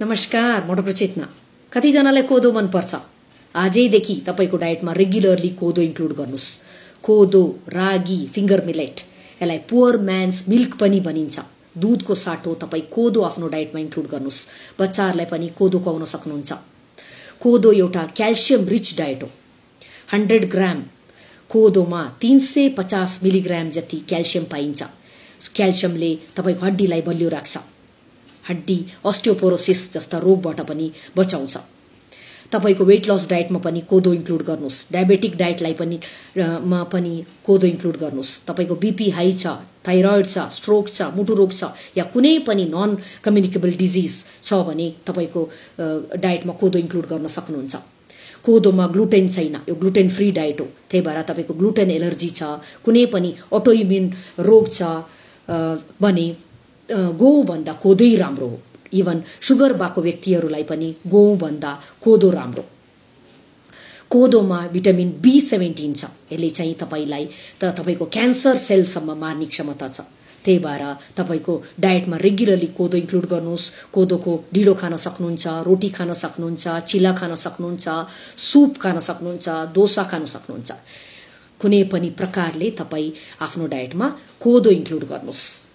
नमस्कार, म डाक्टर चेतना। कतिजनालाई कोदो मन पर्छ? आजैदेखि तपाईको डायटमा रेगुलरली कोदो इन्क्लुड गर्नुस्। कोदो, रागी, फिंगर मिलेट, यसलाई पुअर म्यान्स मिल्क पनि भनिन्छ। दूधको साटो तपाई कोदो आफ्नो डायटमा इन्क्लुड गर्नुस्। बच्चाहरूलाई पनि कोदो खुवाउन सक्नुहुन्छ। कोदो एउटा क्याल्सियम रिच डायट हो। 100 ग्राम कोदोमा 350 मिलिग्राम जति क्याल्सियम पाइन्छ। क्याल्सियमले तपाईको हड्डीलाई बलियो राख्छ। हड्डी अस्टियोपोरोसिस जस्ता रोगबाट पनि बचाउँछ। तपाईको वेट लस डायटमा पनि कोदो इन्क्लुड गर्नुस्। डायबेटिक डायटलाई पनि कोदो इन्क्लुड गर्नुस्। तपाईको बीपी हाई छ, थाइरोइड छ, स्ट्रोक छ, मुटु रोग छ या कुनै पनि नन कम्युनिकेबल डिजिज छ भने तपाईको डायटमा कोदो इन्क्लुड गर्न सक्नुहुन्छ। कोदोमा ग्लुटेन छैन, यो ग्लुटेन फ्री डायट हो। त्यही भएर तपाईको ग्लुटेन एलर्जी छ, कुनै पनि अटोइम्युन रोग छ भने गहुँ भन्दा कोदै राम्रो हो। इभन सुगर भएको व्यक्तिहरूलाई पनि गहुँ भन्दा कोदो राम्रो। कोदोमा भिटामिन B17 छ। यसले चाहिँ तपाईको क्यान्सर सेलसम्म मार्ने क्षमता छ। त्यही भएर तपाईको डायटमा रेगुलरली कोदो इन्क्लुड गर्नुस्। कोदोको ढिँडो खान सक्नुहुन्छ, रोटी खान सक्नुहुन्छ, चिला खान सक्नुहुन्छ, सुप खान सक्नुहुन्छ, डोसा खान सक्नुहुन्छ। कुनै पनि प्रकारले तपाई आफ्नो डायटमा कोदो इन्क्लुड गर्नुस्।